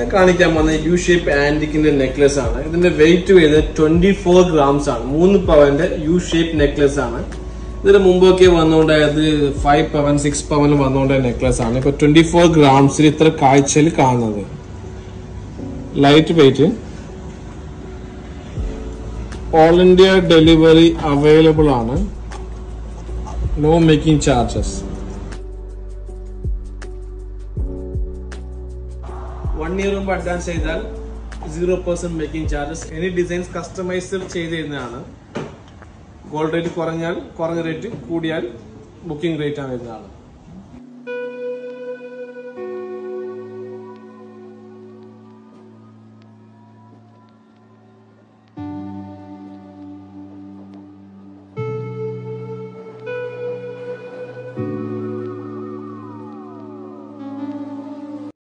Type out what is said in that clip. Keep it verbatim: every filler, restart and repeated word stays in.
കാണിക്കാൻ വന്ന U shape ആന്റിക്കിന്റെ necklace ആണ്. ഇതിന്റെ വെയിറ്റ് വരുന്നത് ട്വന്റി ഫോർ ഗ്രാംസ് ആണ്. മൂന്ന് പവന്റെ യു ഷേപ്പ് നെക്ലസ് ആണ്. ഇതിന് മുമ്പൊക്കെ വന്നുകൊണ്ടായത് ഫൈവ് പവൻ സിക്സ് പവൻ വന്നുകൊണ്ട നെക്ലസ് ആണ്. ഇപ്പൊ ട്വന്റി ഫോർ ഗ്രാംസിൽ ഇത്ര കാഴ്ചയിൽ കാണുന്നത്. Light weight, all India delivery available ആണ്. No making charges. One year മുമ്പ് അഡ്വാൻസ് ചെയ്താൽ zero percent making charges. Any designs customise ചെയ്ത് തരുന്നതാണ്. ഗോൾഡ് റേറ്റ് കുറഞ്ഞാൽ കുറഞ്ഞ റേറ്റ്, കൂടിയാൽ ബുക്കിംഗ് റേറ്റ് ആണ് വരുന്നതാണ്.